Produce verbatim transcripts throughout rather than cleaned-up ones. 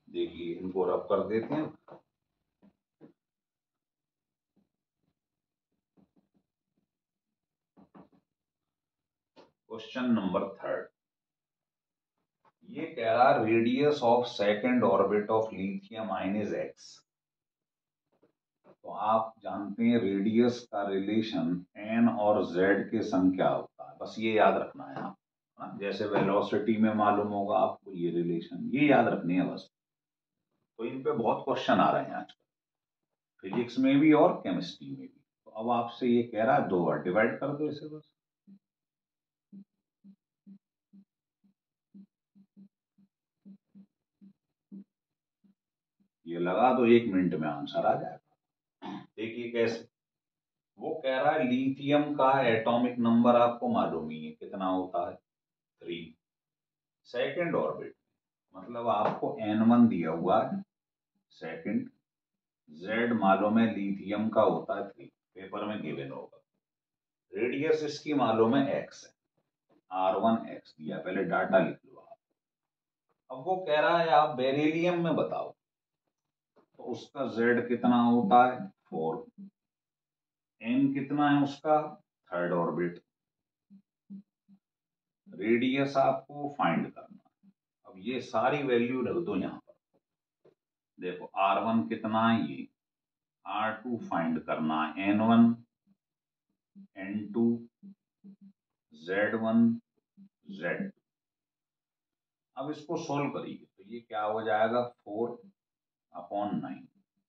देखिए इनको रब कर देते हैं। क्वेश्चन नंबर थर्ड, ये कह रहा है radius of second orbit of lithium ion is x. तो आप जानते हैं रेडियस का रिलेशन एन और जेड के संग क्या होता है, बस ये याद रखना है आप। हाँ, जैसे वेलोसिटी में मालूम होगा आपको ये रिलेशन, ये याद रखनी है बस। तो इन पे बहुत क्वेश्चन आ रहे हैं आजकल, फिजिक्स में भी और केमिस्ट्री में भी। तो अब आपसे ये कह रहा है दो बार डिवाइड कर दो इसे बस। ये लगा दो, एक मिनट में आंसर आ जाएगा। देखिए कैसे, वो कह रहा है लिथियम का एटॉमिक नंबर आपको मालूम ही है कितना होता है, थ्री। सेकेंड ऑर्बिट मतलब आपको एन वन दिया हुआ है सेकंड, जेड मालूम है लिथियम का होता है थ्री, पेपर में गिवन होगा। रेडियस इसकी मालूम है एक्स है, आर वन एक्स दिया, पहले डाटा लिख लो आप। अब वो कह रहा है आप बेरिलियम में बताओ, तो उसका जेड कितना होता है, फोर। एन कितना है उसका, थर्ड ऑर्बिट। रेडियस आपको फाइंड करना है। अब ये सारी वैल्यू रख दो यहाँ पर। देखो आर वन कितना है ये, आर टू फाइंड करना है, n one, n two, z one, z. अब इसको सोल्व करिए तो ये क्या हो जाएगा, फोर अपॉन नाइन,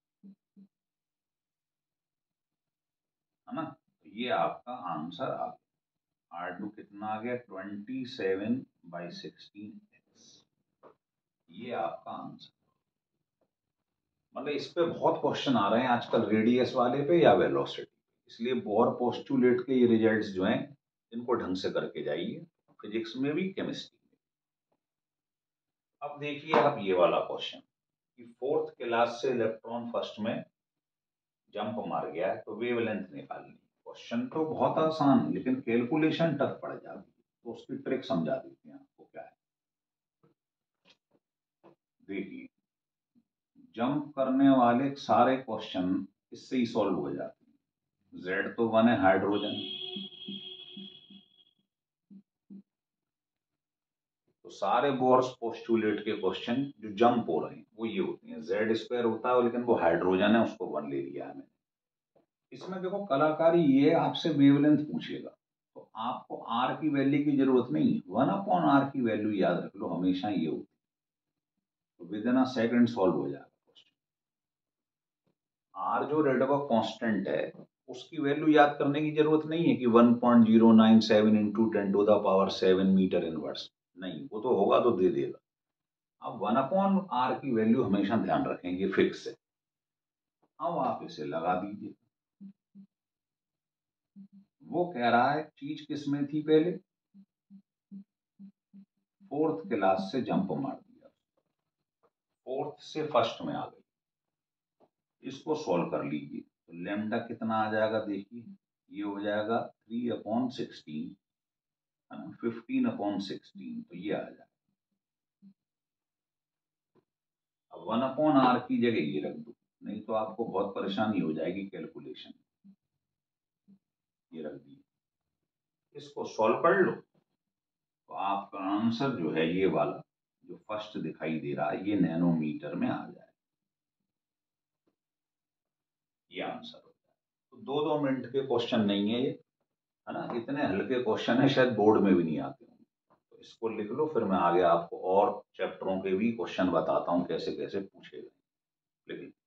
है ना। तो ये आपका आंसर आ गया। आर टू कितना आ गया, twenty seven by sixteen x. ये आपका आंसर। मतलब इस पे बहुत क्वेश्चन आ रहे हैं आजकल, रेडियस वाले पे या वेलोसिटी, इसलिए बोर पोस्टुलेट के ये रिजल्ट्स जो हैं इनको ढंग से करके जाइए, फिजिक्स में भी केमिस्ट्री में। अब देखिए आप ये वाला क्वेश्चन कि फोर्थ क्लास से इलेक्ट्रॉन फर्स्ट में जंप मार गया है तो वेवलेंथ निकालनी। क्वेश्चन तो बहुत आसान है लेकिन कैलकुलेशन टफ पड़ जाती है, तो उसकी ट्रिक समझा देते हैं आपको क्या है। देखिए जंप करने वाले सारे क्वेश्चन इससे ही सॉल्व हो जाते हैं। जेड तो वन है हाइड्रोजन, तो सारे बोर्स पोस्टुलेट के क्वेश्चन जो जंप हो रहे हैं वो ये होते हैं, जेड स्क्वायर होता है लेकिन वो हाइड्रोजन है उसको वन ले लिया है मैंने। इसमें देखो कलाकारी ये आपसे वेवलेंथ पूछेगा, तो आपको आर की वैल्यू की जरूरत नहीं है, वन अपॉन आर की वैल्यू याद रख लो, हमेशा ये होती है। तो within a second solve हो जाएगा क्वेश्चन। आर जो रेडबर्ग कांस्टेंट है उसकी वैल्यू याद करने की जरूरत नहीं है कि one point zero nine seven into ten to the power seven meter inverse, नहीं, वो तो होगा तो दे देगा। अब वन अपॉन आर की वैल्यू हमेशा ध्यान रखेंगे, फिक्स है। अब आप इसे लगा दीजिए। वो कह रहा है चीज किसमें थी पहले, फोर्थ क्लास से जंप मार दिया, फोर्थ से फर्स्ट में आ गई। इसको सॉल्व कर लीजिए तो लेमडा कितना आ जाएगा, देखिए ये हो जाएगा थ्री अपॉन सिक्सटीन, है ना, फिफ्टीन अपॉन सिक्सटीन, तो ये आ जाएगा। अब वन अपॉन आर की जगह ये रख दो, नहीं तो आपको बहुत परेशानी हो जाएगी कैलकुलेशन। ये रख दिए, इसको सॉल्व कर लो तो आपका आंसर जो है ये वाला जो फर्स्ट दिखाई दे रहा है ये नैनोमीटर में आ जाए, ये आंसर होता है। तो दो दो मिनट के क्वेश्चन नहीं है ये, है ना, इतने हल्के क्वेश्चन है शायद बोर्ड में भी नहीं आते होंगे। तो इसको लिख लो, फिर मैं आगे आपको और चैप्टरों के भी क्वेश्चन बताता हूँ कैसे कैसे पूछे गए। लेकिन